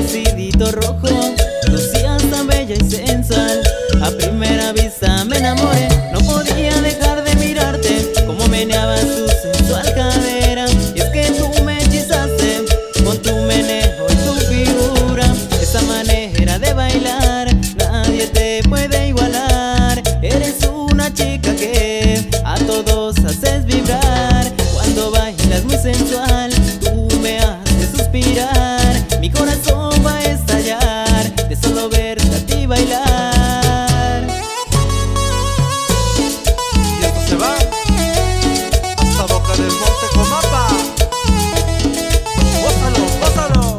vestidito rojo, lucías tan bella y sensual. A primera vista me enamoré, no podía dejar de mirarte, como meneabas tu sensual cadera. Y es que tú me hechizaste con tu meneo y tu figura. Esa manera de bailar nadie te puede igualar. Eres una chica que a todos haces vibrar. Cuando bailas muy sensual, tú me haces suspirar. Mi corazón va a estallar de solo verte a ti bailar. Y esto se va hasta Boca del Monte, Comapa. ¡Gózalo, gózalo!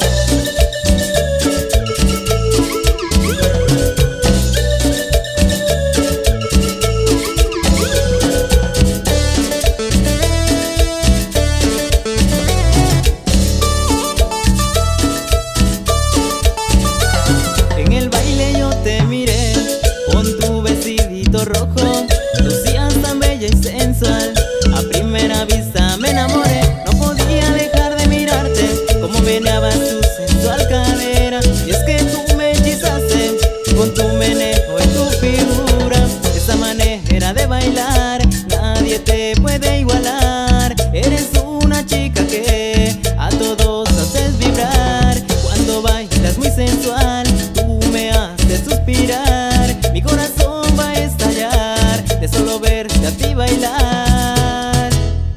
En el baile yo te miré con tu vestidito rojo, lucías tan bella y sensual. A primera vista me enamoré, no podía dejar de mirarte, como meneabas tu sensual cadera. Y es que tú me hechizaste con tu meneo y tu figura. Esa manera de bailar nadie te puede igualar. Eres una chica que a todos haces vibrar. Cuando bailas muy sensual, tú me haces suspirar. Mi corazón va a estallar de solo verte a ti bailar.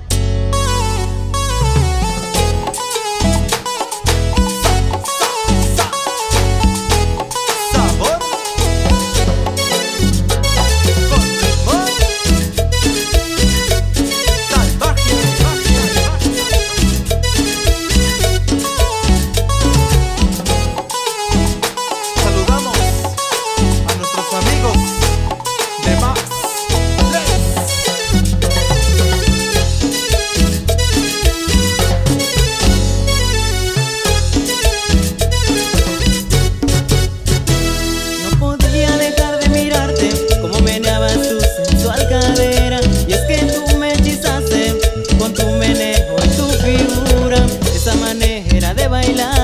Sabor con limón. Salvaje, saludamos a nuestros amigos de Max No podía dejar de mirarte, como meneabas tu sensual cadera. Y es que tú me hechizaste con tu meneo y tu figura. Esa manera de bailar